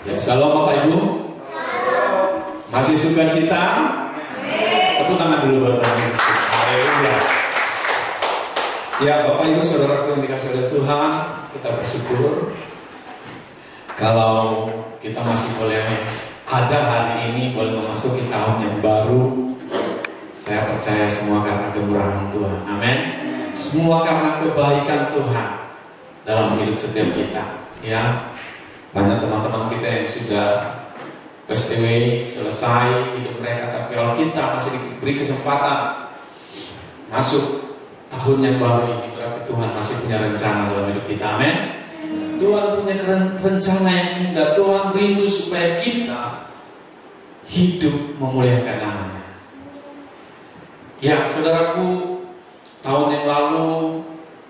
Ya, salam Bapak Ibu. Masih suka cita? Tepuk tangan dulu buat Tuhan Yesus. Haleluya. Ya, Bapak Ibu saudaraku yang dikasihi oleh Tuhan, kita bersyukur kalau kita masih boleh ada hari ini, boleh memasuki tahun yang baru. Saya percaya semua karena kemurahan Tuhan. Amin. Semua karena kebaikan Tuhan dalam hidup setiap kita. Ya, banyak teman-teman kita yang sudah PSBB selesai hidup mereka, tapi kalau kita masih diberi kesempatan masuk tahun yang baru ini, berarti Tuhan masih punya rencana dalam hidup kita. Amin. Tuhan punya rencana yang indah. Tuhan rindu supaya kita hidup memuliakan namanya. Ya, saudaraku, tahun yang lalu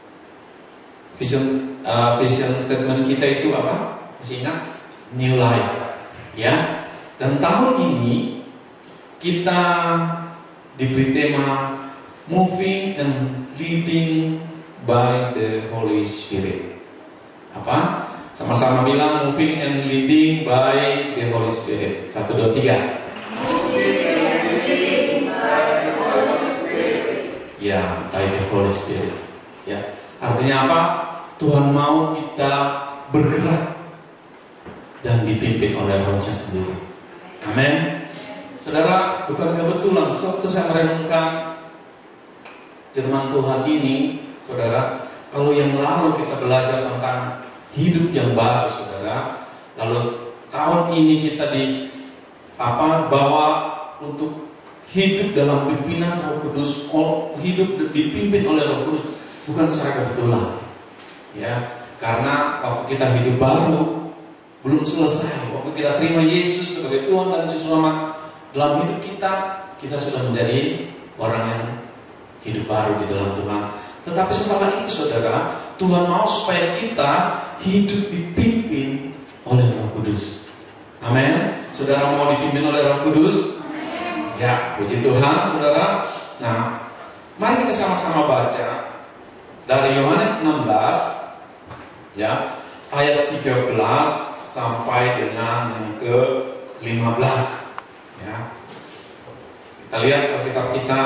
vision statement kita itu apa? Masih ingat? New Life. Ya. Dan tahun ini kita diberi tema Moving and Leading by the Holy Spirit. Apa? Sama-sama bilang moving and leading by the Holy Spirit. 1, 2, 3. Moving and leading by the Holy Spirit. Ya, by the Holy Spirit. Ya, artinya apa? Tuhan mau kita bergerak dan dipimpin oleh Roh-Nya sendiri. Amin. Saudara, bukan kebetulan sewaktu saya merenungkan firman Tuhan ini, saudara, kalau yang lalu kita belajar tentang hidup yang baru, saudara, lalu tahun ini kita bawa untuk hidup dalam pimpinan Roh Kudus, hidup dipimpin oleh Roh Kudus, bukan secara kebetulan, ya, karena waktu kita hidup baru belum selesai, waktu kita terima Yesus sebagai Tuhan dan Juru Selamat dalam hidup kita sudah menjadi orang yang hidup baru di dalam Tuhan. Tetapi setelah itu, saudara, Tuhan mau supaya kita hidup dipimpin oleh Roh Kudus. Amin. Saudara mau dipimpin oleh Roh Kudus? Amin. Ya, puji Tuhan, saudara. Nah, mari kita sama-sama baca dari Yohanes 16, ya, ayat 13 sampai dengan yang ke-15. Ya. Kita lihat Alkitab kita,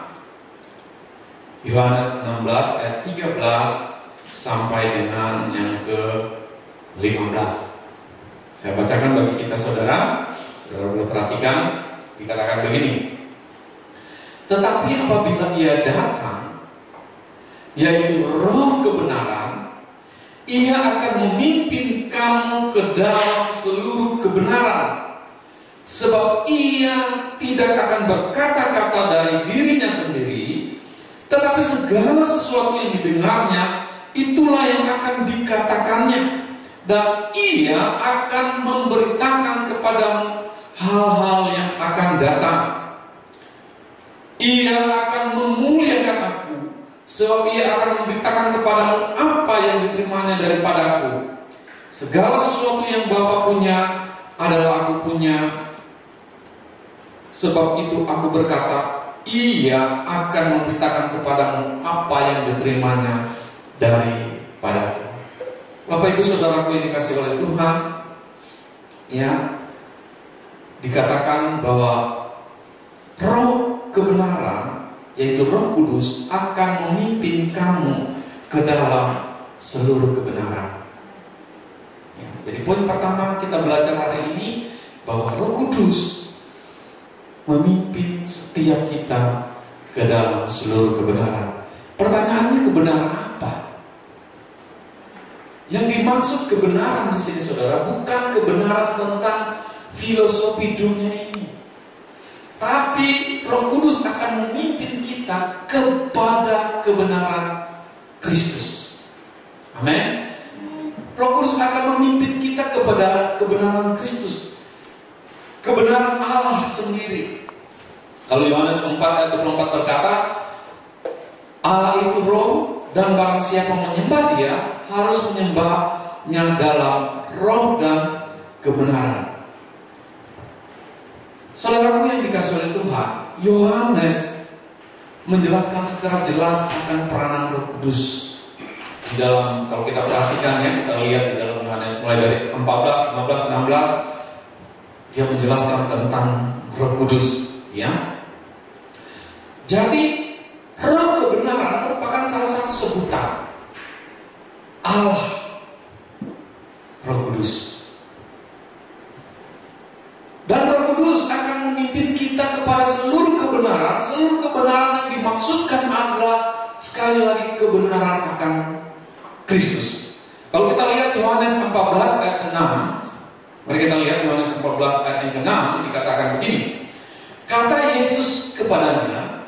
Yohanes 16 ayat 13 sampai dengan yang ke-15. Saya bacakan bagi kita, saudara. Saudara boleh perhatikan, dikatakan begini. Tetapi apabila Ia datang, yaitu Roh kebenaran, Ia akan memimpin kamu ke dalam seluruh kebenaran. Sebab Ia tidak akan berkata-kata dari dirinya sendiri, tetapi segala sesuatu yang didengarnya, itulah yang akan dikatakannya. Dan Ia akan memberitakan kepadamu hal-hal yang akan datang. Ia akan memuliakan aku, sebab Ia akan memberitakan kepadamu apa yang diterimanya daripadaku. Segala sesuatu yang Bapa punya adalah aku punya. Sebab itu aku berkata, Ia akan memberitakan kepadamu apa yang diterimanya daripadaku. Bapak Ibu saudaraku yang dikasihi oleh Tuhan, ya, dikatakan bahwa Roh kebenaran, yaitu Roh Kudus, akan memimpin kamu ke dalam seluruh kebenaran. Ya, jadi poin pertama kita belajar hari ini bahwa Roh Kudus memimpin setiap kita ke dalam seluruh kebenaran. Pertanyaannya, kebenaran apa? Yang dimaksud kebenaran di sini, saudara, bukan kebenaran tentang filosofi dunia ini, tapi Roh Kudus akan memimpin kita kepada kebenaran Kristus. Amin. Roh Kudus akan memimpin kita kepada kebenaran Kristus, kebenaran Allah sendiri. Kalau Yohanes 4 ayat 24 berkata, Allah itu roh, dan barang siapa menyembah Dia harus menyembahnya dalam roh dan kebenaran. Saudaraku yang dikasihi oleh Tuhan, Yohanes menjelaskan secara jelas akan peranan Roh Kudus di dalam, kalau kita perhatikan ya, kita lihat di dalam Yohanes mulai dari 14, 15, 16, dia menjelaskan tentang Roh Kudus, ya. Jadi Roh kebenaran merupakan salah satu sebutan Allah, Roh Kudus. Dan Roh Kudus akan memimpin kita kepada seluruh kebenaran. Seluruh kebenaran yang dimaksudkan adalah sekali lagi kebenaran akan Kristus. Kalau kita lihat Yohanes 14 ayat 6, mari kita lihat Yohanes 14 ayat yang ke-6, dikatakan begini. Kata Yesus kepadanya,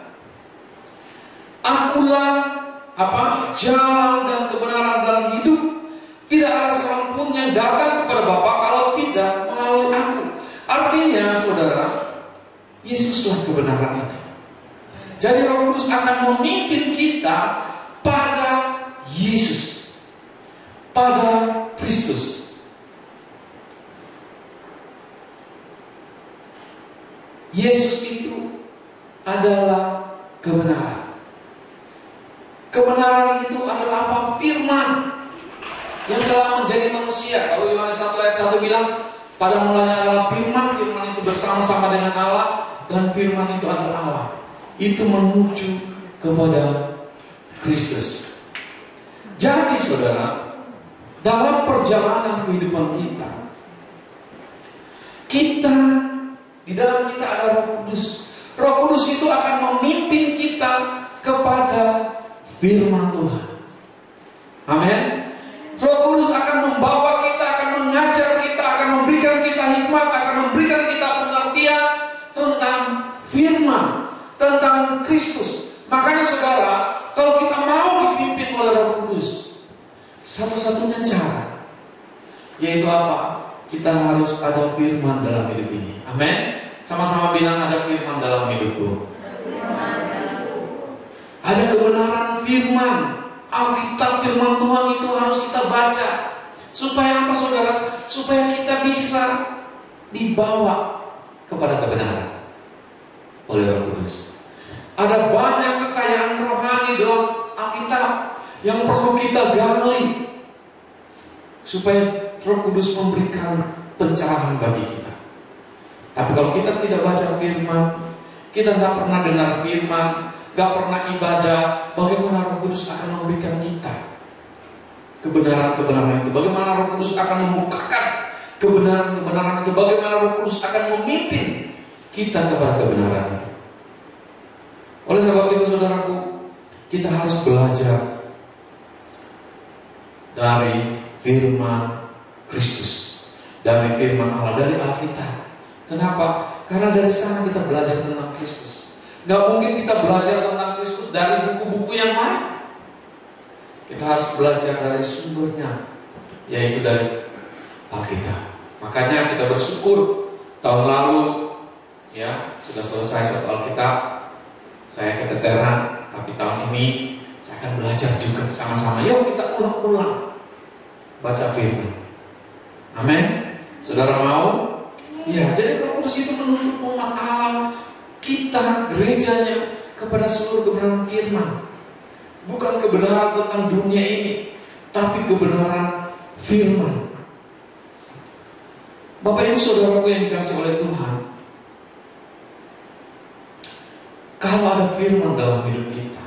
Akulah jalan dan kebenaran dan hidup. Tidak ada seorang pun yang datang kepada Bapa kalau tidak melalui Aku. Artinya, saudara, Yesuslah kebenaran itu. Jadi Roh Kudus akan memimpin kita pada Yesus, pada Kristus. Yesus itu adalah kebenaran. Kebenaran itu adalah apa? Firman yang telah menjadi manusia. Kalau Yohanes 1 ayat 1 bilang, pada mulanya adalah firman, firman itu bersama-sama dengan Allah, dan firman itu adalah Allah. Itu menuju kepada Kristus. Jadi saudara, dalam perjalanan kehidupan kita di dalam kita ada Roh Kudus. Roh Kudus itu akan memimpin kita kepada firman Tuhan. Amin. Roh Kudus akan membawa kita, akan mengajar kita, akan memberikan kita hikmat, akan memberikan kita pengertian tentang firman, tentang Kristus. Makanya saudara, kalau kita mau dipimpin oleh Roh Kudus, satu-satunya cara yaitu apa? Kita harus ada firman dalam hidup ini. Amin. Sama-sama bilang, ada firman dalam hidupku. Ada kebenaran firman. Alkitab firman Tuhan itu harus kita baca. Supaya apa saudara? Supaya kita bisa dibawa kepada kebenaran oleh Roh Kudus. Ada banyak kekayaan rohani dalam Alkitab yang perlu kita gali supaya Roh Kudus memberikan pencerahan bagi kita. Tapi kalau kita tidak baca firman, kita tidak pernah dengar firman, gak pernah ibadah, bagaimana Roh Kudus akan memberikan kita kebenaran-kebenaran itu? Bagaimana Roh Kudus akan membukakan kebenaran-kebenaran itu? Bagaimana Roh Kudus akan memimpin kita kepada kebenaran itu? Oleh sebab itu saudaraku, kita harus belajar dari firman Kristus, dari firman Allah, dari Alkitab. Kenapa? Karena dari sana kita belajar tentang Kristus. Gak mungkin kita belajar tentang Kristus dari buku-buku yang lain. Kita harus belajar dari sumbernya, yaitu dari Alkitab. Makanya kita bersyukur tahun lalu ya sudah selesai satu Alkitab. Saya keteteran, tapi tahun ini saya akan belajar juga sama-sama. Yuk kita ulang-ulang baca firman. Amin. Saudara mau? Ya, jadi Roh Kudus itu menuntut umat Allah, kita gerejanya, kepada seluruh kebenaran firman. Bukan kebenaran tentang dunia ini, tapi kebenaran firman. Bapak Ibu saudaraku yang dikasihi oleh Tuhan, kalau ada firman dalam hidup kita,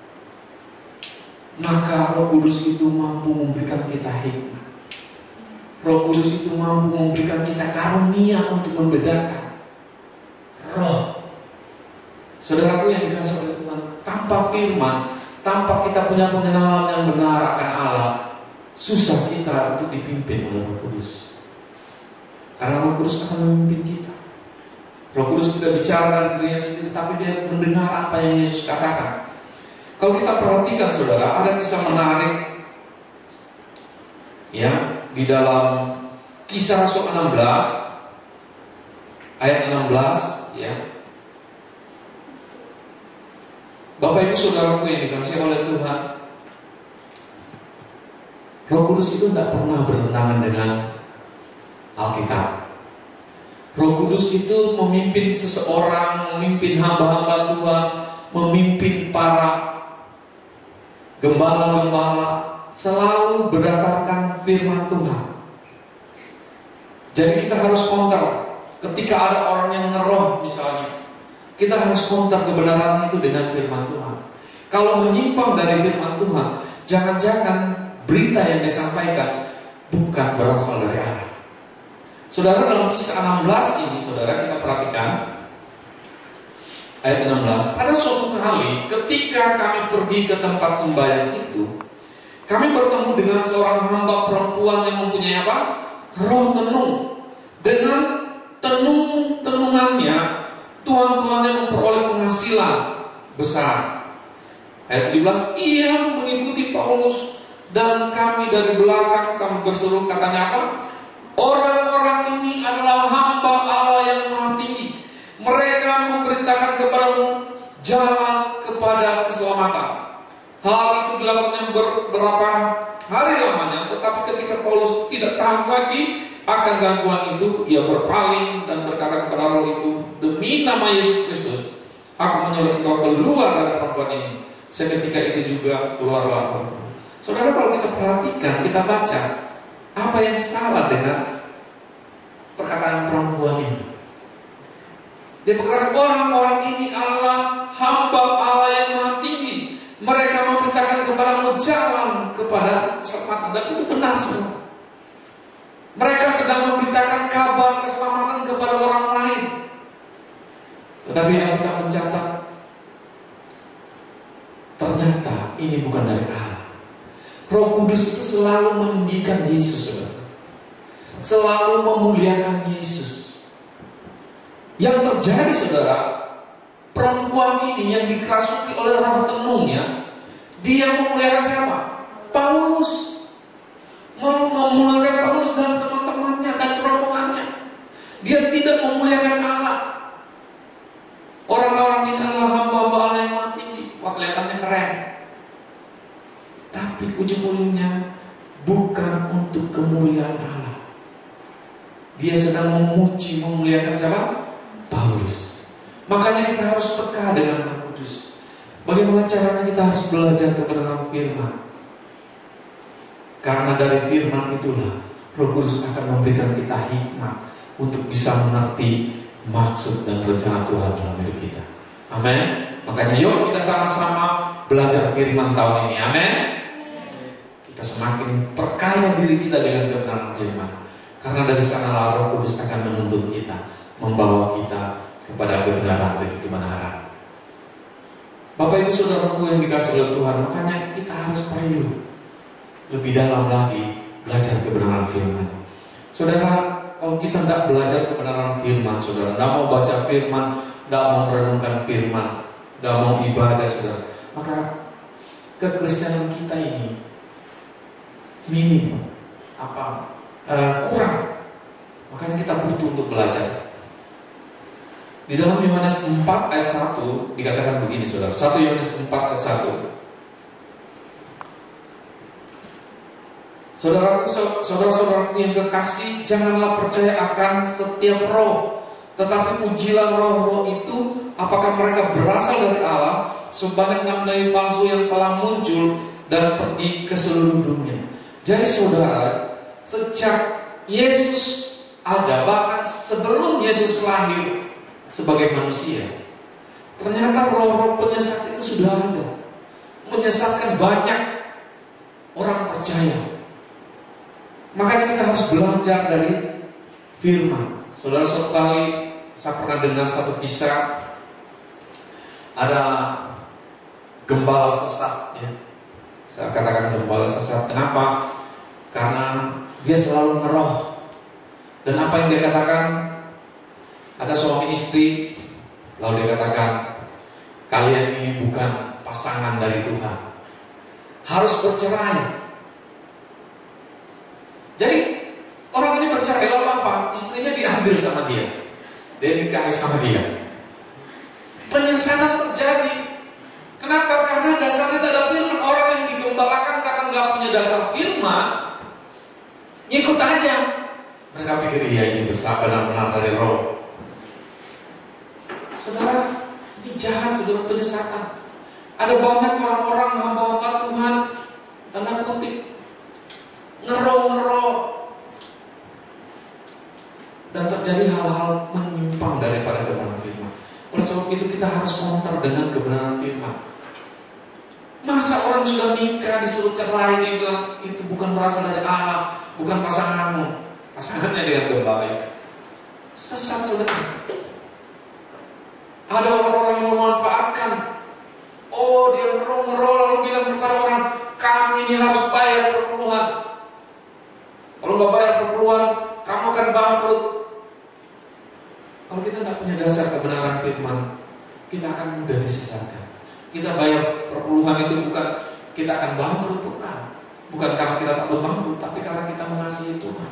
maka Roh Kudus itu mampu memberikan kita hikmat. Roh Kudus itu mampu memberikan kita karunia untuk membedakan roh. Saudaraku yang dikasihi oleh Tuhan, tanpa firman, tanpa kita punya pengenalan yang benar akan Allah, susah kita untuk dipimpin oleh Roh Kudus. Karena Roh Kudus akan memimpin kita. Roh Kudus tidak bicara dari dirinya sendiri, tapi dia mendengar apa yang Yesus katakan. Kalau kita perhatikan saudara, ada kisah menarik ya di dalam Kisah Rasul 16 ayat 16 ya. Bapak Ibu saudaraku yang dikasihi oleh Tuhan, Roh Kudus itu tidak pernah bertentangan dengan Alkitab. Roh Kudus itu memimpin seseorang, memimpin hamba-hamba Tuhan, memimpin para gembala-gembala selalu berdasarkan firman Tuhan. Jadi kita harus counter. Ketika ada orang yang ngeroh misalnya, kita harus counter kebenaran itu dengan firman Tuhan. Kalau menyimpang dari firman Tuhan, jangan-jangan berita yang disampaikan bukan berasal dari Allah. Saudara, dalam Kisah 16 ini, saudara, kita perhatikan ayat 16. Pada suatu kali ketika kami pergi ke tempat sembahyang itu, kami bertemu dengan seorang hamba perempuan yang mempunyai apa? Roh tenung. Dengan tenungannya, tuan-tuannya memperoleh penghasilan besar. Ayat 17, ia mengikuti Paulus dan kami dari belakang sambil berseru, katanya apa? Orang-orang ini adalah hamba Allah yang Maha Tinggi. Mereka memberitakan kepadamu jalan kepada keselamatan. Hal itu dilakukan beberapa hari lamanya, tetapi ketika Paulus tidak tahan lagi akan gangguan itu, ia berpaling dan berkata kepada roh itu, demi nama Yesus Kristus, aku menyuruh engkau keluar dari perempuan ini. Seketika itu juga keluarlah perempuan. Saudara, kalau kita perhatikan, kita baca, apa yang salah dengan perkataan perempuan ini? Dia berkata, orang-orang ini adalah hamba Allah yang Maha Tinggi. Mereka memberitakan kepadamu jalan kepada keselamatan. Dan itu benar semua. Mereka sedang memberitakan kabar keselamatan kepada orang lain. Tetapi yang kita mencatat, ternyata ini bukan dari Allah. Roh Kudus itu selalu meninggikan Yesus, saudara. Selalu memuliakan Yesus. Yang terjadi, saudara, perempuan ini yang dikerasuki oleh roh tenungnya, dia memuliakan siapa? Paulus. Memuliakan Paulus dan teman-temannya dan rombongannya. Dia tidak memuliakan Allah. Orang-orang ini adalah hamba-hamba Allah yang Maha Tinggi. Wah, kelihatannya keren. Tapi ujung-ujungnya bukan untuk kemuliaan Allah. Dia sedang memuji, memuliakan siapa? Paulus. Makanya kita harus peka dengan Roh Kudus. Bagaimana caranya kita harus belajar kebenaran firman? Karena dari firman itulah Roh Kudus akan memberikan kita hikmat untuk bisa mengerti maksud dan rencana Tuhan dalam hidup kita. Amin. Makanya yuk kita sama-sama belajar firman tahun ini. Amin. Kita semakin perkaya diri kita dengan kebenaran firman. Karena dari sana Roh Kudus akan menuntun kita, membawa kita kepada kebenaran dan kebenaran. Bapak Ibu Saudaraku yang dikasihi oleh Tuhan, makanya kita harus perlu lebih dalam lagi belajar kebenaran firman. Saudara, kalau kita tidak belajar kebenaran firman, saudara, tidak mau baca firman, tidak mau merenungkan firman, tidak mau ibadah, saudara, maka kekristenan kita ini minim, kurang. Makanya kita butuh untuk belajar. Di dalam Yohanes 4 ayat 1 dikatakan begini, saudara. 1 Yohanes 4 ayat 1. Saudara-saudaraku yang kekasih, janganlah percaya akan setiap roh, tetapi ujilah roh-roh itu apakah mereka berasal dari Allah. Sebanyak nabi palsu yang telah muncul dan pergi ke seluruh dunia. Jadi saudara, sejak Yesus ada, bahkan sebelum Yesus lahir sebagai manusia, ternyata roh-roh penyesat itu sudah ada, menyesatkan banyak orang percaya. Makanya kita harus belajar dari firman. Saudara, suatu kali saya pernah dengar satu kisah, ada gembala sesat, ya. Saya katakan gembala sesat. Kenapa? Karena dia selalu ngeroh. Dan apa yang dia katakan? Ada suami istri, lalu dia katakan, kalian ini bukan pasangan dari Tuhan, harus bercerai. Jadi orang ini bercerai, lalu apa? Istrinya diambil sama dia, dia nikahi sama dia. Penyesatan terjadi. Kenapa? Karena dasarnya dalam firman. Orang yang digembalakan karena nggak punya dasar firman, ngikut aja. Mereka pikir, iya ini besar benar-benar dari roh. Saudara, ini jahat, saudara, penyesatan. Ada banyak orang-orang hamba-hamba Tuhan, tanda kutip, ngerok-ngerok, dan terjadi hal-hal menyimpang daripada kebenaran firman. Oleh sebab itu kita harus counter dengan kebenaran firman. Masa orang sudah nikah disuruh cerai, dia bilang itu bukan berasal dari Allah, bukan pasanganmu, pasangannya dengan gembala itu. Sesat saudara. Ada orang-orang yang memanfaatkan. Oh, dia ngerol-ngerol lalu bilang kepada orang, kamu ini harus bayar perpuluhan. Kalau nggak bayar perpuluhan, kamu akan bangkrut. Kalau kita nggak punya dasar kebenaran firman, kita akan mudah disesatkan. Kita bayar perpuluhan itu bukan kita akan bangkrut, bukan karena kita takut bangkrut, tapi karena kita mengasihi Tuhan.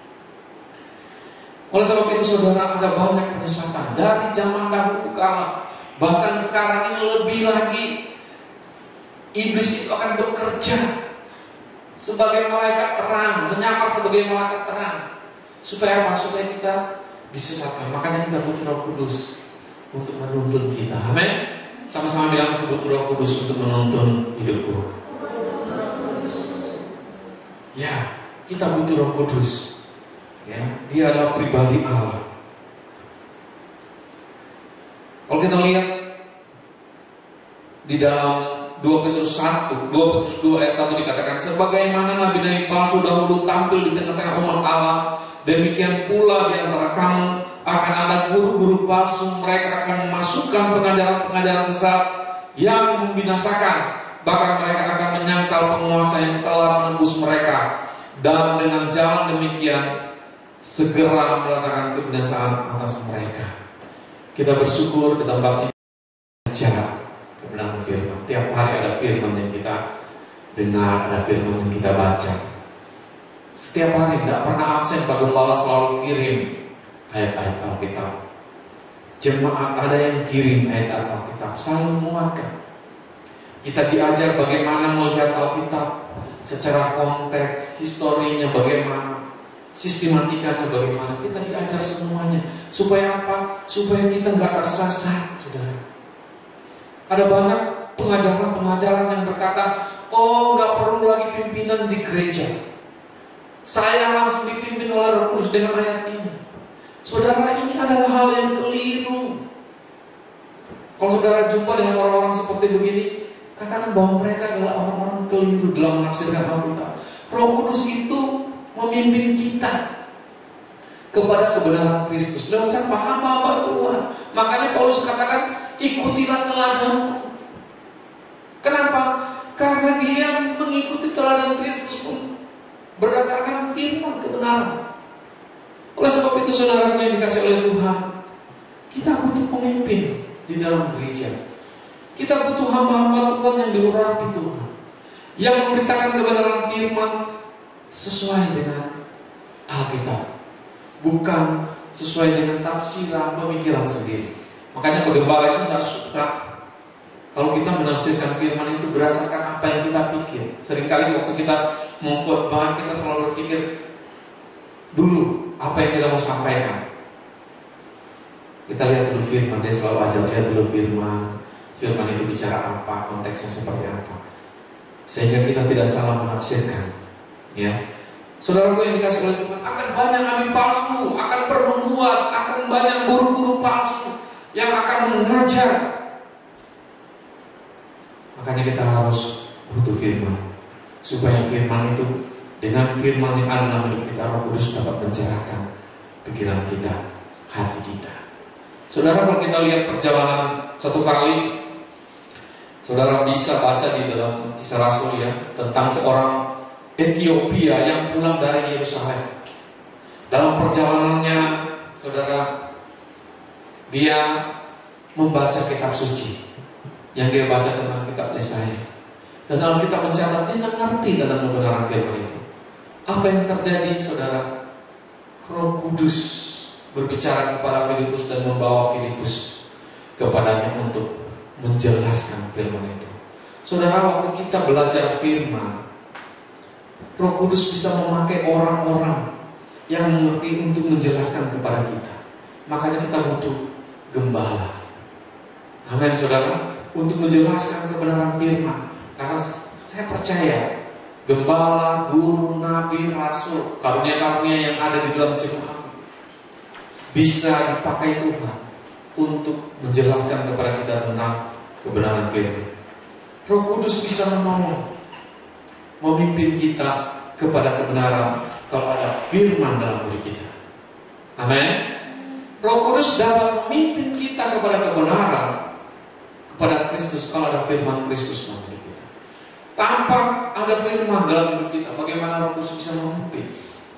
Oleh sebab itu saudara, ada banyak penyesatan dari zaman dahulu kala, bahkan sekarang ini lebih lagi. Iblis itu akan bekerja sebagai malaikat terang, menyamar sebagai malaikat terang. Supaya apa? Supaya kita disesatkan. Makanya kita butuh Roh Kudus untuk menuntun kita. Amin. Sama-sama bilang, aku butuh Roh Kudus untuk menuntun hidupku. Ya, kita butuh Roh Kudus. Ya, dia adalah pribadi Allah. Kalau kita lihat di dalam 2 Petrus 2 ayat 1 dikatakan, sebagaimana nabi-nabi palsu dahulu tampil di tengah-tengah umat Allah, demikian pula di antara kamu akan ada guru-guru palsu. Mereka akan memasukkan pengajaran-pengajaran sesat yang membinasakan. Bahkan mereka akan menyangkal penguasa yang telah menembus mereka, dan dengan jalan demikian segera meletakkan kebinasaan atas mereka. Kita bersyukur di tempat ini aja kebenaran firman. Tiap hari ada firman yang kita dengar, ada firman yang kita baca. Setiap hari, tidak pernah absen. Pak Gembala selalu kirim ayat-ayat Alkitab. Jemaat ada yang kirim ayat-ayat Alkitab, saling menguatkan. Kita diajar bagaimana melihat Alkitab secara konteks, historinya bagaimana, sistematikanya bagaimana. Kita diajar semuanya. Supaya apa? Supaya kita nggak tersesat, saudara. Ada banyak pengajaran-pengajaran yang berkata, oh nggak perlu lagi pimpinan di gereja, saya langsung dipimpin oleh Roh Kudus dengan ayat ini. Saudara, ini adalah hal yang keliru. Kalau saudara jumpa dengan orang-orang seperti begini, katakan bahwa mereka adalah orang-orang keliru dalam menafsirkan Alkitab. Roh Kudus itu memimpin kita kepada kebenaran Kristus lewat siapa? Hamba-hamba Tuhan. Makanya Paulus katakan, ikutilah teladanku. Kenapa? Karena dia mengikuti teladan Kristus pun berdasarkan firman kebenaran. Oleh sebab itu saudara yang dikasih oleh Tuhan, kita butuh pemimpin di dalam gereja. Kita butuh hamba-hamba Tuhan yang diurapi Tuhan, yang memberitakan kebenaran firman sesuai dengan Alkitab, bukan sesuai dengan tafsiran pemikiran sendiri. Makanya penggembala itu nggak suka kalau kita menafsirkan firman itu berdasarkan apa yang kita pikir. Seringkali waktu kita mau khotbah, kita selalu berpikir dulu apa yang kita mau sampaikan. Kita lihat dulu firman, dia selalu ajar lihat dulu firman. Firman itu bicara apa, konteksnya seperti apa, sehingga kita tidak salah menafsirkan. Ya, saudaraku yang dikasih oleh Tuhan, akan banyak nabi palsu, akan bernubuat, akan banyak guru-guru palsu yang akan mengajar. Makanya kita harus butuh firman, supaya firman itu, dengan firman yang ada dalam hidup kita, Roh Kudus dapat mencerahkan pikiran kita, hati kita. Saudara, kalau kita lihat perjalanan satu kali, saudara bisa baca di dalam Kisah Rasul ya, tentang seorang Ethiopia yang pulang dari Yerusalem. Dalam perjalanannya, saudara, dia membaca kitab suci yang dia baca tentang kitab Yesaya. Dan Alkitab mencatat dia tidak mengerti tentang kebenaran firman itu. Apa yang terjadi, saudara? Roh Kudus berbicara kepada Filipus dan membawa Filipus kepadanya untuk menjelaskan firman itu. Saudara, waktu kita belajar firman, Roh Kudus bisa memakai orang-orang yang mengerti untuk menjelaskan kepada kita. Makanya kita butuh gembala. Amin, saudara, untuk menjelaskan kebenaran firman. Karena saya percaya gembala, guru, nabi, rasul, karunia-karunia yang ada di dalam jemaat bisa dipakai Tuhan untuk menjelaskan kepada kita tentang kebenaran firman. Roh Kudus bisa menolong, memimpin kita kepada kebenaran kalau ada firman dalam diri kita. Amin. Roh Kudus dapat memimpin kita kepada kebenaran, kepada Kristus kalau ada firman Kristus dalam diri kita. Tanpa ada firman dalam hidup kita, bagaimana Roh Kudus bisa memimpin?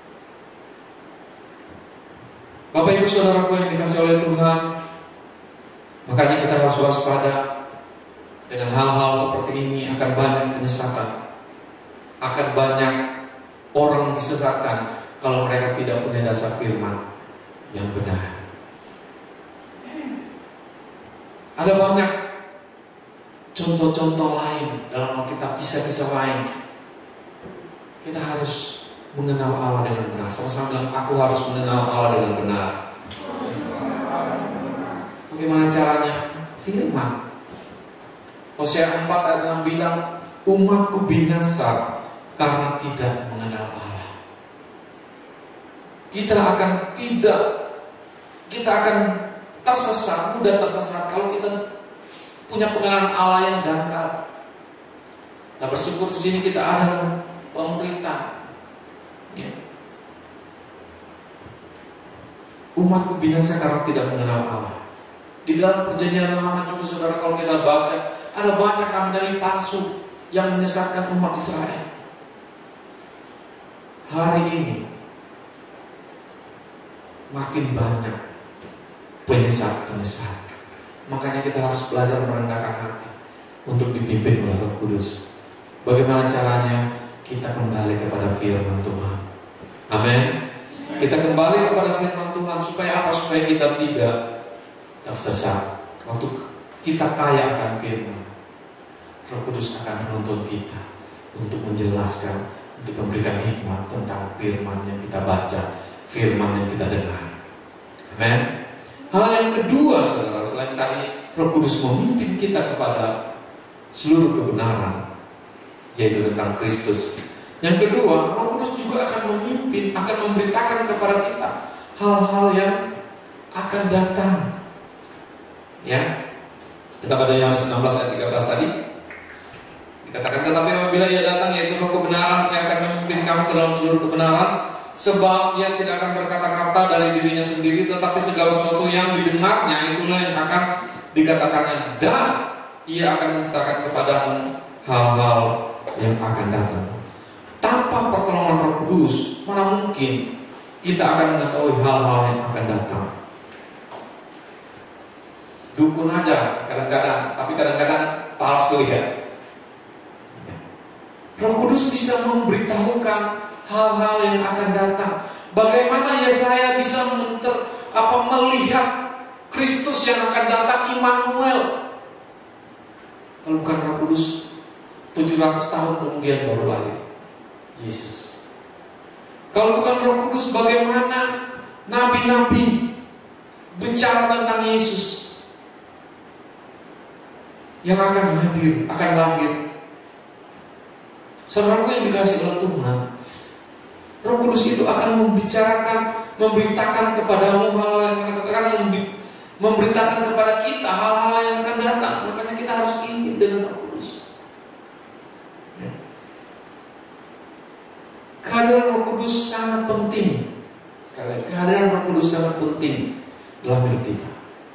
Bapak Ibu Saudaraku yang dikasihi oleh Tuhan, makanya kita harus waspada dengan hal-hal seperti ini. Akan banyak penyesatan, akan banyak orang disesatkan kalau mereka tidak punya dasar firman yang benar. Ada banyak contoh-contoh lain dalam Alkitab, kisah-kisah lain. Kita harus mengenal Allah dengan benar. Sama-sama bilang, aku harus mengenal Allah dengan benar. Bagaimana caranya? Firman. Hosea 4 ayat 6 bilang, umatku binasa karena tidak mengenal Allah. Kita akan tersesat, mudah tersesat kalau kita punya pengenalan Allah yang dangkal. Nah, bersyukur di sini kita ada pemberita. Ya. Umatku binasa karena tidak mengenal Allah. Di dalam perjanjian lama juga saudara, kalau kita baca, ada banyak nabi-nabi palsu yang menyesatkan umat Israel. Hari ini makin banyak penyesat. Makanya kita harus belajar merendahkan hati untuk dipimpin oleh Roh Kudus. Bagaimana caranya? Kita kembali kepada firman Tuhan. Amin. Kita kembali kepada firman Tuhan supaya apa? Supaya kita tidak tersesat. Waktu kita kaya akan firman, Roh Kudus akan menuntun kita untuk menjelaskan, untuk memberikan hikmat tentang firman yang kita baca, firman yang kita dengar. Amin. Hal yang kedua, saudara, selain tadi Roh Kudus memimpin kita kepada seluruh kebenaran, yaitu tentang Kristus. Yang kedua, Roh Kudus juga akan memimpin, akan memberitakan kepada kita hal-hal yang akan datang. Ya, kita baca Yohanes 16 ayat 13 tadi. Dikatakan, tetapi apabila Ia datang, yaitu Roh kebenaran, Ia akan memimpin kamu ke dalam seluruh kebenaran. Sebab Ia tidak akan berkata-kata dari dirinya sendiri, tetapi segala sesuatu yang didengarnya itulah yang akan dikatakannya, dan Ia akan memberitakan kepadamu hal-hal yang akan datang. Tanpa pertolongan Roh Kudus, mana mungkin kita akan mengetahui hal-hal yang akan datang. Dukun aja kadang-kadang, tapi kadang-kadang palsu ya. Roh Kudus bisa memberitahukan hal-hal yang akan datang. Bagaimana Yesaya bisa melihat Kristus yang akan datang, Immanuel? Kalau bukan Roh Kudus, 700 tahun kemudian baru lahir Yesus. Kalau bukan Roh Kudus, bagaimana nabi-nabi bicara tentang Yesus yang akan hadir, akan lahir? Saudaraku yang dikasihi oleh Tuhan, Roh Kudus itu akan membicarakan, memberitakan kepadamu hal yang akan memberitakan kepada kita hal-hal yang akan datang. Makanya kita harus intim dengan Roh Kudus. Kehadiran Roh Kudus sangat penting. Sekali lagi, kehadiran Roh Kudus sangat penting dalam hidup kita.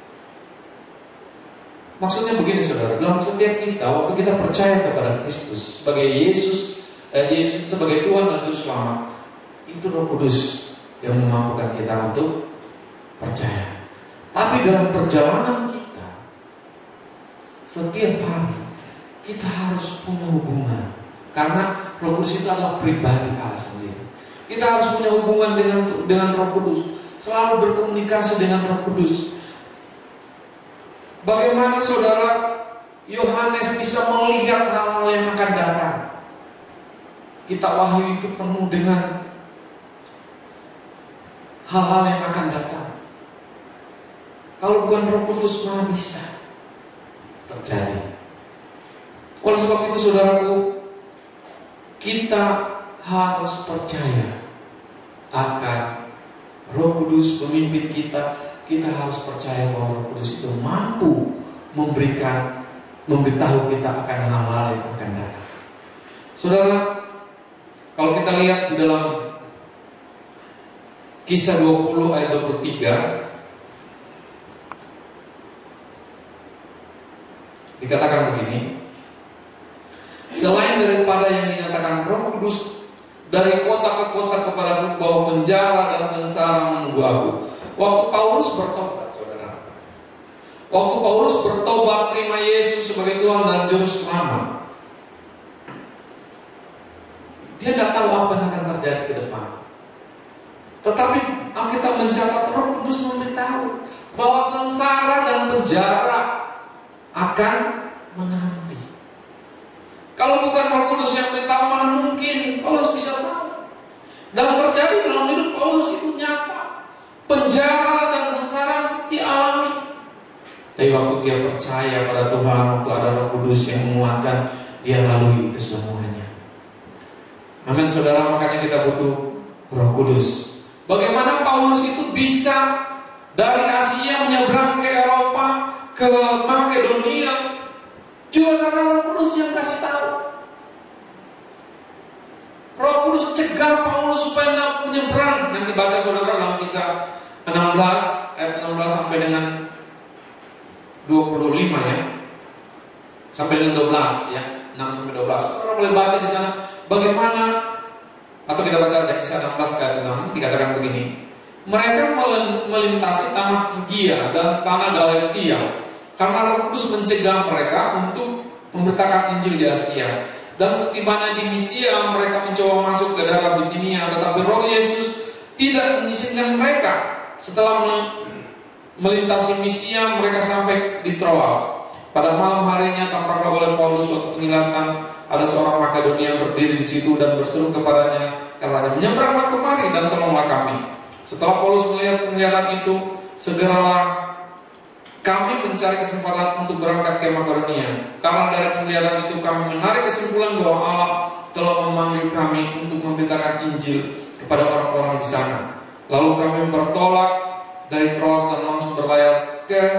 Maksudnya begini saudara, dalam setiap kita, waktu kita percaya kepada Kristus sebagai Yesus sebagai Tuhan dan Juru Selamat, itu Roh Kudus yang memampukan kita untuk percaya. Tapi dalam perjalanan kita, setiap hari kita harus punya hubungan, karena Roh Kudus itu adalah pribadi Allah sendiri. Kita harus punya hubungan dengan Roh Kudus, selalu berkomunikasi dengan Roh Kudus. Bagaimana saudara Yohanes bisa melihat hal-hal yang akan datang? Kitab Wahyu itu penuh dengan hal-hal yang akan datang. Kalau bukan Roh Kudus, mana bisa terjadi? Oleh sebab itu saudaraku, kita harus percaya akan Roh Kudus pemimpin kita. Kita harus percaya bahwa Roh Kudus itu mampu memberitahu kita akan hal-hal yang akan datang. Saudara, kalau kita lihat di dalam Kisah 20 ayat 23, dikatakan begini, selain daripada yang dinyatakan Roh Kudus dari kota ke kota kepadaku bahwa penjara dan sengsara menunggu aku. Waktu Paulus bertobat, saudara, waktu Paulus bertobat terima Yesus sebagai Tuhan dan Juru Selamat, dia tidak tahu apa yang akan terjadi ke depan. Tetapi Alkitab mencatat Roh Kudus memberitahu bahwa sengsara dan penjara akan menanti. Kalau bukan Roh Kudus yang beritahu, mana mungkin Paulus bisa tahu. Dan terjadi dalam hidup Paulus itu nyata. Penjara dan sengsara dialami. Tapi waktu dia percaya pada Tuhan, waktu ada Roh Kudus yang menguatkan, dia lalui itu semuanya. Amin, saudara. Makanya kita butuh Roh Kudus. Bagaimana Paulus itu bisa dari Asia menyeberang ke Eropa, ke Makedonia, juga karena Roh Kudus yang kasih tahu. Roh Kudus cegah Paulus supaya tidak menyeberang. Nanti baca saudara dalam Kisah 16 ayat 16 sampai dengan 25 ya. Sampai dengan 12 ya, 6 sampai 12. Saudara boleh baca di sana bagaimana, atau kita baca dari Kisah 16 ayat 6, dikatakan begini. Mereka melintasi tanah Frigia dan tanah Galatia karena Roh Kudus mencegah mereka untuk memberitakan Injil di Asia. Dan setibanya di Misia, mereka mencoba masuk ke daerah Bitinia, tetapi Roh Yesus tidak mengizinkan mereka. Setelah melintasi Misia, mereka sampai di Troas. Pada malam harinya tampaklah oleh Paulus suatu penglihatan. Ada seorang Makedonia berdiri di situ dan berseru kepadanya, katanya, menyeberanglah kemari dan tolonglah kami. Setelah Paulus melihat penglihatan itu, segeralah kami mencari kesempatan untuk berangkat ke Makedonia. Karena dari penglihatan itu kami menarik kesimpulan bahwa Allah telah memanggil kami untuk memberitakan Injil kepada orang-orang di sana. Lalu kami bertolak dari Troas dan langsung berlayar ke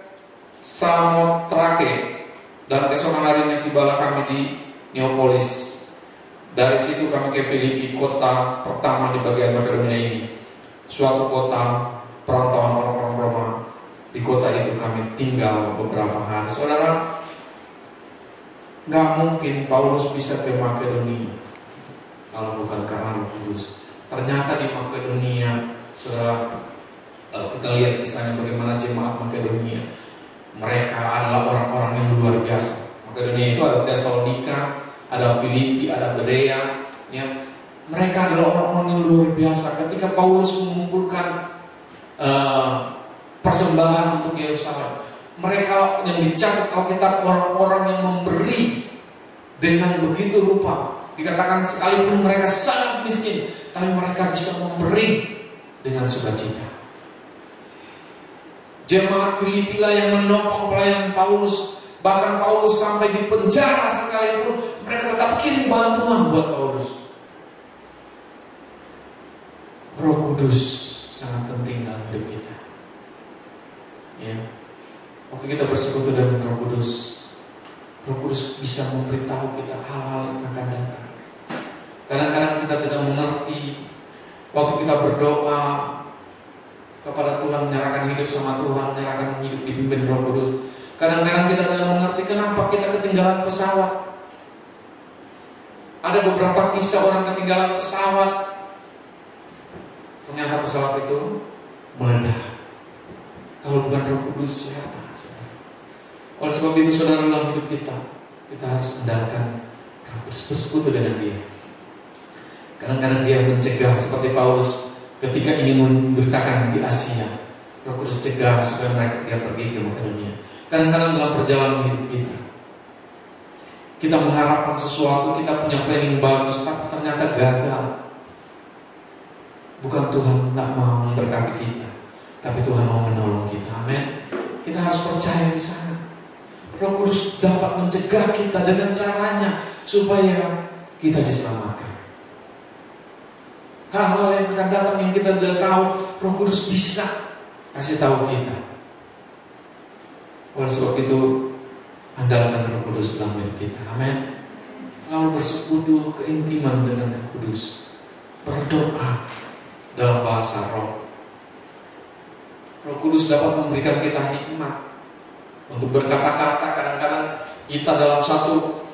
Samotrake, dan keesokan harinya tibalah kami di Neapolis. Dari situ kami ke Filipi, kota pertama di bagian Makedonia ini, suatu kota perantauan orang-orang Roma. Di kota itu kami tinggal beberapa hari. Saudara, nggak mungkin Paulus bisa ke Makedonia kalau bukan karena Roh Kudus. Ternyata di Makedonia, saudara, kita lihat kisahnya bagaimana jemaat Makedonia. Mereka adalah orang-orang yang luar biasa. Makedonia itu ada Tesalonika, ada Filipi, ada Berea, ya. Mereka adalah orang-orang yang luar biasa. Ketika Paulus mengumpulkan persembahan untuk Yerusalem, mereka yang dicatat Alkitab orang-orang yang memberi dengan begitu rupa. Dikatakan sekalipun mereka sangat miskin, tapi mereka bisa memberi dengan sukacita. Jemaat Filipi lah yang menopang pelayanan Paulus. Bahkan Paulus sampai di penjara sekalipun, mereka tetap kirim bantuan buat Paulus. Roh Kudus sangat penting dalam hidup kita. Ya. Waktu kita bersekutu dengan Roh Kudus bisa memberitahu kita hal-hal yang akan datang. Kadang-kadang kita tidak mengerti. Waktu kita berdoa kepada Tuhan, menyerahkan hidup sama Tuhan, menyerahkan hidup dipimpin Roh Kudus, kadang-kadang kita tidak mengerti kenapa kita ketinggalan pesawat. Ada beberapa kisah orang ketinggalan pesawat, ternyata pesawat itu meledak. Kalau bukan Roh Kudus, siapa? Oleh sebab itu, saudara, dalam hidup kita harus mendapatkan Roh Kudus, bersekutu dengan Dia. Kadang-kadang Dia mencegah, seperti Paulus ketika ingin memberitakan di Asia. Roh Kudus cegah supaya dia pergi ke Makedonia. Kadang-kadang dalam perjalanan hidup kita mengharapkan sesuatu, kita punya planning bagus, tapi ternyata gagal. Bukan Tuhan tidak mau memberkati kita, tapi Tuhan mau menolong kita. Amin. Kita harus percaya di sana. Roh Kudus dapat mencegah kita dengan caranya supaya kita diselamatkan. Hal-hal yang akan datang yang kita tidak tahu, Roh Kudus bisa kasih tahu kita. Oleh sebab itu, andalkan Roh Kudus dalam hidup kita. Amin. Selalu bersekutu keintiman dengan Roh Kudus. Berdoa dalam bahasa roh. Roh Kudus dapat memberikan kita hikmat untuk berkata-kata. Kadang-kadang kita dalam satu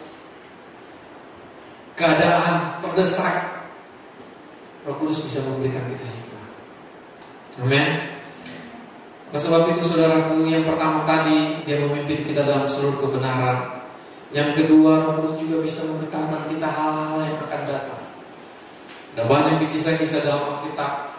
keadaan terdesak, Roh Kudus bisa memberikan kita hikmat. Amin. Oleh sebab itu saudaraku, yang pertama tadi dia memimpin kita dalam seluruh kebenaran. Yang kedua, Roh Kudus juga bisa memberitahukan kita hal-hal yang akan datang. Ada banyak di kisah-kisah dalam Alkitab,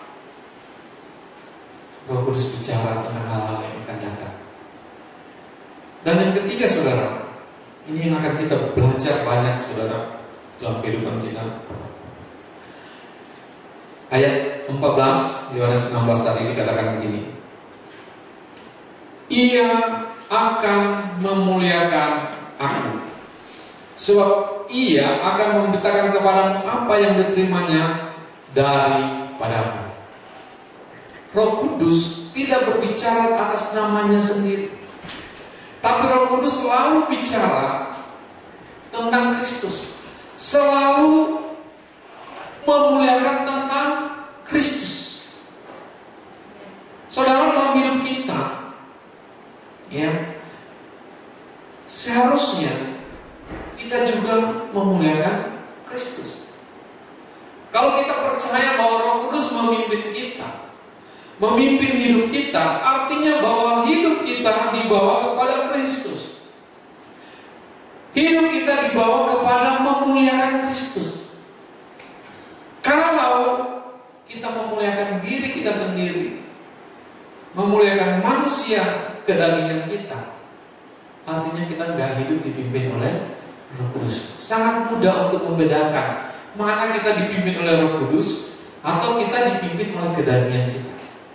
Roh Kudus bicara tentang hal-hal yang akan datang. Dan yang ketiga saudara, ini yang akan kita belajar banyak saudara dalam kehidupan kita. Ayat 14 Yohanes 16 tadi dikatakan begini, Ia akan memuliakan aku, sebab Ia akan memberitakan kepadamu apa yang diterimanya daripadaku. Roh Kudus tidak berbicara atas namanya sendiri, tapi Roh Kudus selalu bicara tentang Kristus, selalu memuliakan tentang Kristus. Saudara, dalam hidup kita, ya, seharusnya kita juga memuliakan Kristus. Kalau kita percaya bahwa Roh Kudus memimpin kita, memimpin hidup kita, artinya bahwa hidup kita dibawa kepada Kristus. Hidup kita dibawa kepada memuliakan Kristus. Kalau kita memuliakan diri kita sendiri, memuliakan manusia kedagingan kita, artinya kita nggak hidup dipimpin oleh Roh Kudus. Sangat mudah untuk membedakan mana kita dipimpin oleh Roh Kudus atau kita dipimpin oleh kedagingan kita.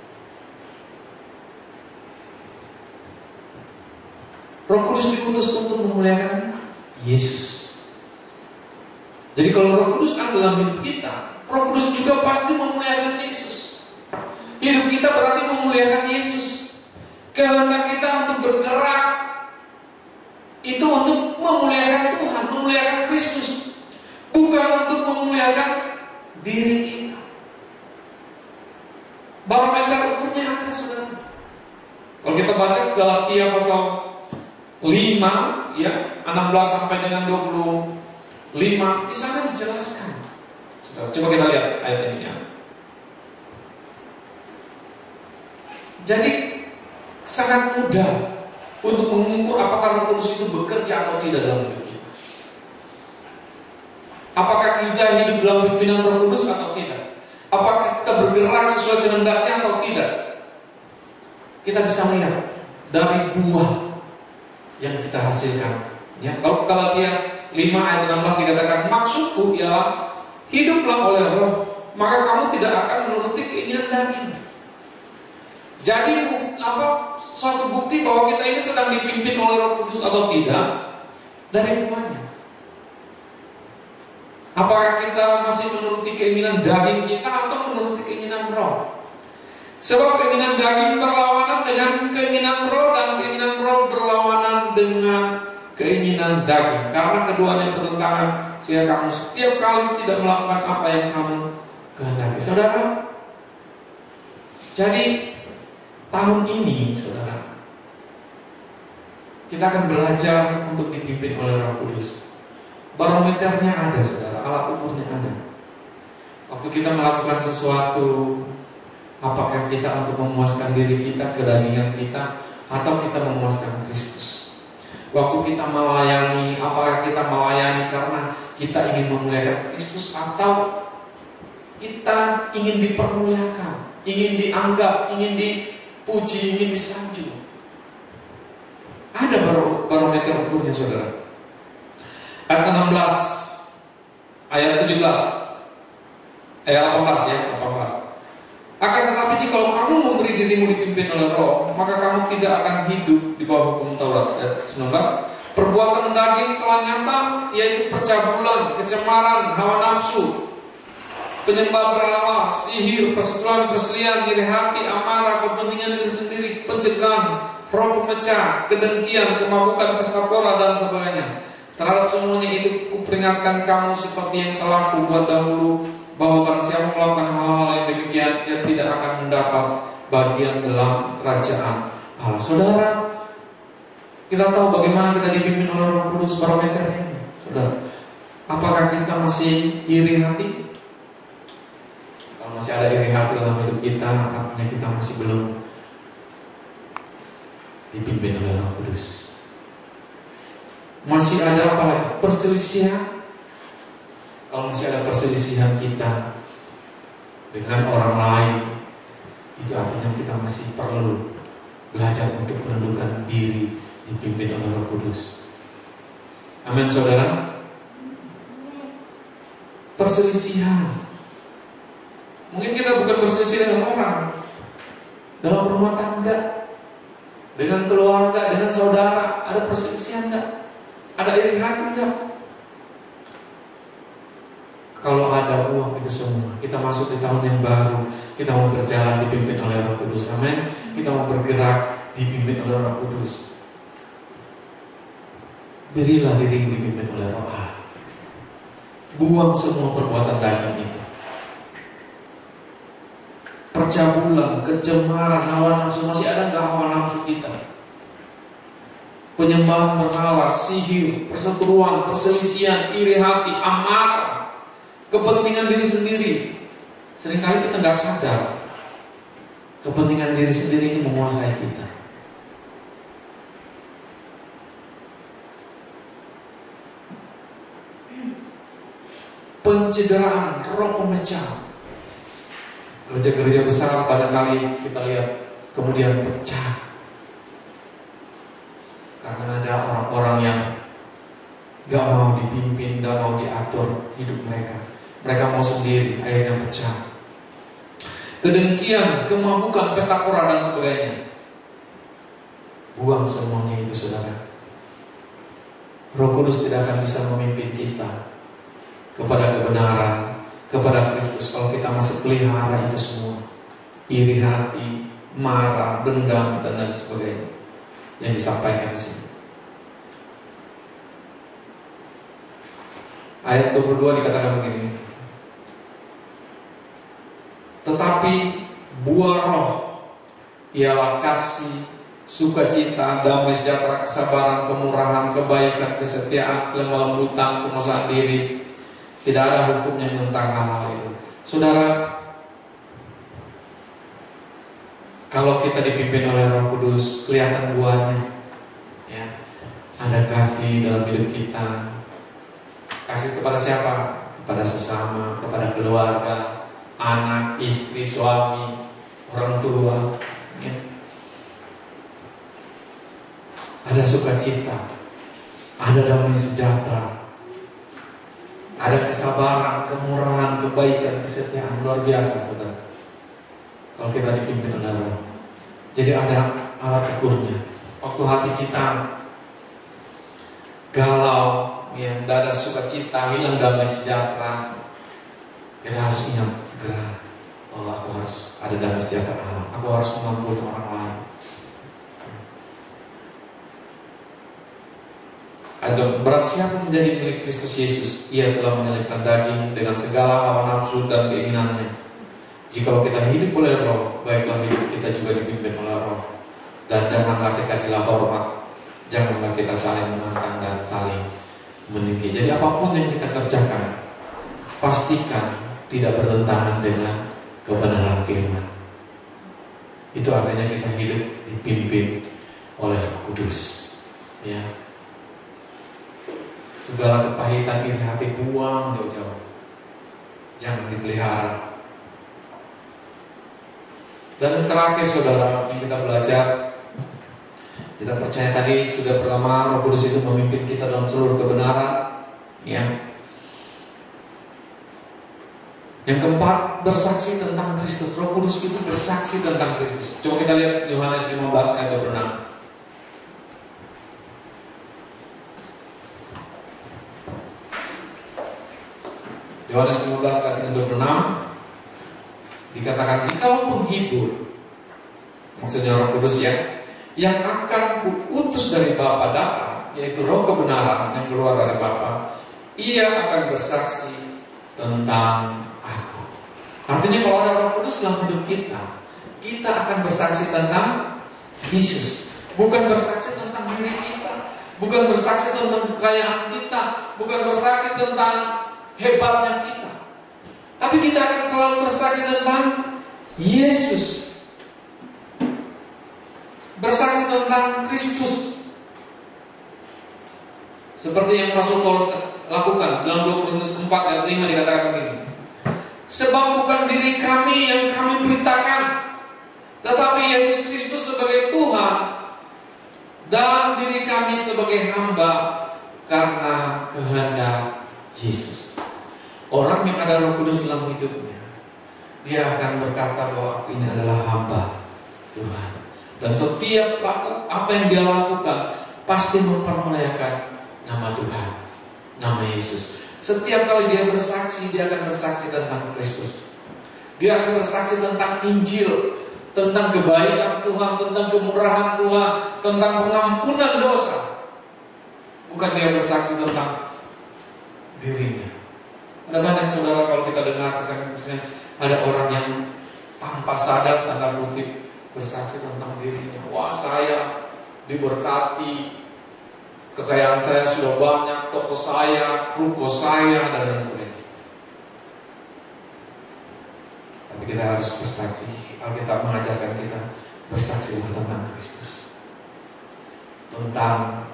Roh Kudus diutus untuk memuliakan Yesus. Jadi kalau Roh Kudus ada dalam hidup kita, Roh Kudus juga pasti memuliakan Yesus. Hidup kita berarti memuliakan Yesus. Kehendak kita untuk bergerak itu untuk memuliakan Tuhan, memuliakan Kristus, bukan untuk memuliakan diri kita. Barometer ukurnya ada, saudara. Kalau kita baca Galatia pasal 5, ya, 16 sampai dengan 25, di sana dijelaskan. Coba kita lihat ayat ini ya. Jadi sangat mudah untuk mengukur apakah Roh Kudus itu bekerja atau tidak dalam hidup kita. Apakah kita hidup dalam pimpinan Roh Kudus atau tidak? Apakah kita bergerak sesuai kehendaknya atau tidak? Kita bisa lihat dari buah yang kita hasilkan. Ya, kalau Galatia 5 ayat 16 dikatakan, maksudku ialah hiduplah oleh Roh, maka kamu tidak akan menuruti keinginan daging. Jadi suatu bukti bahwa kita ini sedang dipimpin oleh Roh Kudus atau tidak dari buahnya. Apakah kita masih menuruti keinginan daging kita atau menuruti keinginan Roh? Sebab keinginan daging berlawanan dengan keinginan Roh, dan keinginan Roh berlawanan dengan keinginan daging. Karena keduanya bertentangan, sehingga kamu setiap kali tidak melakukan apa yang kamu kehendaki. Saudara, jadi tahun ini, saudara, kita akan belajar untuk dipimpin oleh Roh Kudus. Barometernya ada, saudara, alat ukurnya ada. Waktu kita melakukan sesuatu, apakah kita untuk memuaskan diri kita, kedagingan kita, atau kita memuaskan Kristus? Waktu kita melayani, apakah kita melayani karena kita ingin memuliakan Kristus, atau kita ingin dipermuliakan, ingin dianggap, ingin dipuji, ingin disanjung? Ada barometer ukurnya, saudara. Ayat 16, ayat 17, ayat 18 ya, 18. Akan tetapi jika kamu memberi dirimu dipimpin oleh Roh, maka kamu tidak akan hidup di bawah hukum Taurat. Ayat 19. Perbuatan daging telah nyata, yaitu percabulan, kecemaran, hawa nafsu, penyembah berhala, sihir, persetubuhan, perselisihan, iri hati, amarah, kepentingan diri sendiri, pencerahan, roh pemecah, kedengkian, kemabukan, pesta pora, dan sebagainya. Terhadap semuanya itu kuperingatkan kamu seperti yang telah kubuat dahulu, bahwa barang siapa melakukan hal-hal yang demikian, dia tidak akan mendapat bagian dalam kerajaan Allah. Saudara, kita tahu bagaimana kita dipimpin oleh Roh Kudus, barometernya. Saudara, apakah kita masih iri hati? Kalau masih ada iri hati dalam hidup kita, artinya kita masih belum dipimpin oleh Roh Kudus. Masih ada apa lagi? Perselisihan. Kalau masih ada perselisihan kita dengan orang lain, itu artinya kita masih perlu belajar untuk menundukkan diri, dipimpin oleh Roh Kudus. Amin, saudara. Perselisihan. Mungkin kita bukan berselisih dengan orang, dalam rumah tangga, dengan keluarga, dengan saudara, ada perselisihan enggak? Ada iri hati enggak? Kalau ada uang itu semua, kita masuk di tahun yang baru, kita mau berjalan dipimpin oleh Roh Kudus. Amin. Kita mau bergerak dipimpin oleh Roh Kudus. Berilah dirimu dipimpin oleh Roh Allah. Buang semua perbuatan daging itu. Percabulan, kecemaran, hawa nafsu. Masih ada nggak hawa nafsu kita? Penyembahan berhala, sihir, perseteruan, perselisihan, iri hati, amarah, kepentingan diri sendiri. Seringkali kita nggak sadar kepentingan diri sendiri ini menguasai kita. Pencederaan, roh pemecah. Gereja-gereja besar barangkali kita lihat kemudian pecah karena ada orang-orang yang gak mau dipimpin, gak mau diatur hidup mereka. Mereka mau sendiri, akhirnya pecah. Kedengkian, kemabukan, pesta pora, dan sebagainya. Buang semuanya itu, saudara. Roh Kudus tidak akan bisa memimpin kita kepada kebenaran, kepada Kristus kalau kita masih pelihara itu semua. Iri hati, marah, dendam, dan lain sebagainya yang disampaikan di sini. Ayat 22 dikatakan begini. Tetapi buah roh ialah kasih, sukacita, damai sejahtera, kesabaran, kemurahan, kebaikan, kesetiaan, kelemah lembutan, penguasaan diri. Tidak ada hukum yang menentang hal itu. Saudara, kalau kita dipimpin oleh Roh Kudus, kelihatan buahnya. Ya, ada kasih dalam hidup kita. Kasih kepada siapa? Kepada sesama, kepada keluarga, anak, istri, suami, orang tua. Ya. Ada sukacita, ada damai sejahtera, ada kesabaran, kemurahan, kebaikan, kesetiaan. Luar biasa, saudara, kalau kita dipimpin oleh Roh. Jadi ada alat ukurnya. Waktu hati kita galau, ya, tidak ada sukacita, hilang damai sejahtera, kita harus ingat segera, oh, aku harus ada damai sejahtera, aku harus mengampuni orang lain. Ada berat siapa menjadi milik Kristus Yesus, ia telah menyelipkan daging dengan segala hawa nafsu dan keinginannya. Jikalau kita hidup oleh Roh, baiklah hidup kita juga dipimpin oleh Roh. Dan janganlah kita gila hormat, janganlah kita saling menantang dan saling meninggi. Jadi apapun yang kita kerjakan, pastikan tidak bertentangan dengan kebenaran firman. Itu artinya kita hidup dipimpin oleh Roh Kudus. Ya. Segala kepahitan iri hati buang jauh-jauh. Jangan dipelihara. Dan yang terakhir, saudara, yang kita belajar, kita percaya tadi sudah pertama Roh Kudus itu memimpin kita dalam seluruh kebenaran. Ya. Yang keempat, bersaksi tentang Kristus. Roh Kudus itu bersaksi tentang Kristus. Coba kita lihat Yohanes 15 ayat 26. Yohanes 15 ayat 26 dikatakan, jikalau penghibur, maksudnya Roh Kudus ya, yang akan kuutus dari Bapa datang, yaitu Roh kebenaran yang keluar dari Bapa, ia akan bersaksi tentang aku. Artinya kalau ada Roh Kudus dalam hidup kita, kita akan bersaksi tentang Yesus. Bukan bersaksi tentang diri kita, bukan bersaksi tentang kekayaan kita, bukan bersaksi tentang hebatnya kita, tapi kita akan selalu bersaksi tentang Yesus, bersaksi tentang Kristus. Seperti yang Rasul Paulus lakukan dalam 2 Korintus 4 ayat 5 dikatakan begini, sebab bukan diri kami yang kami beritakan, tetapi Yesus Kristus sebagai Tuhan dan diri kami sebagai hamba karena kehendak Yesus. Orang yang ada Roh Kudus dalam hidupnya, dia akan berkata bahwa ini adalah hamba Tuhan. Dan setiap apa yang dia lakukan pasti mempermuliakan nama Tuhan, nama Yesus. Setiap kali dia bersaksi, dia akan bersaksi tentang Kristus. Dia akan bersaksi tentang Injil, tentang kebaikan Tuhan, tentang kemurahan Tuhan, tentang pengampunan dosa. Bukan dia bersaksi tentang dirinya. Ada banyak saudara kalau kita dengar kesaksian, ada orang yang tanpa sadar tanda kutip bersaksi tentang dirinya. Wah, saya diberkati, kekayaan saya sudah banyak, toko saya, ruko saya, dan lain sebagainya. Tapi kita harus bersaksi. Alkitab mengajarkan kita bersaksi tentang Kristus, tentang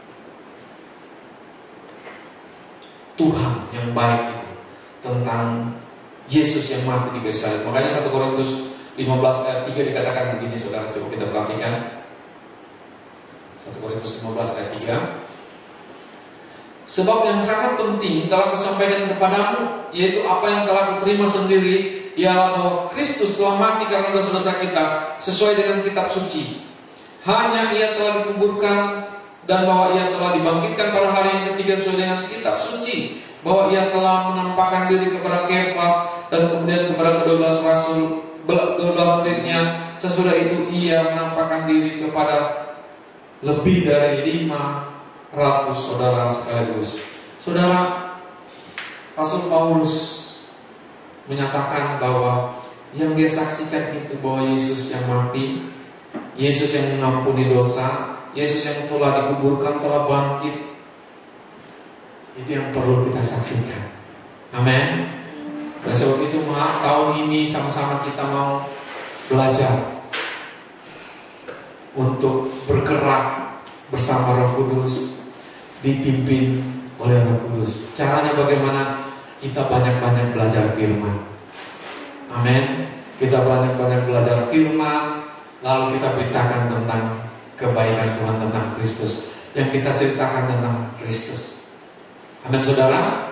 Tuhan yang baik itu, tentang Yesus yang mati di kayu salib. Makanya 1 Korintus 15 ayat 3 dikatakan begini, saudara, coba kita perhatikan. 1 Korintus 15 ayat 3. Sebab yang sangat penting telah kusampaikan kepadamu, yaitu apa yang telah kuterima sendiri, ialah bahwa Kristus telah mati karena dosa-dosa kita sesuai dengan kitab suci. Hanya ia telah dikuburkan, dan bahwa ia telah dibangkitkan pada hari yang ketiga sesuai dengan kitab suci. Bahwa ia telah menampakkan diri kepada Kefas dan kemudian kepada ke-12 rasul, 12 muridnya. Sesudah itu ia menampakkan diri kepada lebih dari 500 saudara sekaligus. Saudara, Rasul Paulus menyatakan bahwa yang dia saksikan itu bahwa Yesus yang mati, Yesus yang mengampuni dosa, Yesus yang telah dikuburkan, telah bangkit. Itu yang perlu kita saksikan. Amin. Dan sebab itu tahun ini sama-sama kita mau belajar untuk bergerak bersama Roh Kudus, dipimpin oleh Roh Kudus. Caranya bagaimana? Kita banyak-banyak belajar firman. Amin. Kita banyak-banyak belajar firman, lalu kita beritakan tentang kebaikan Tuhan, tentang Kristus, yang kita ceritakan tentang Kristus. Amin, saudara.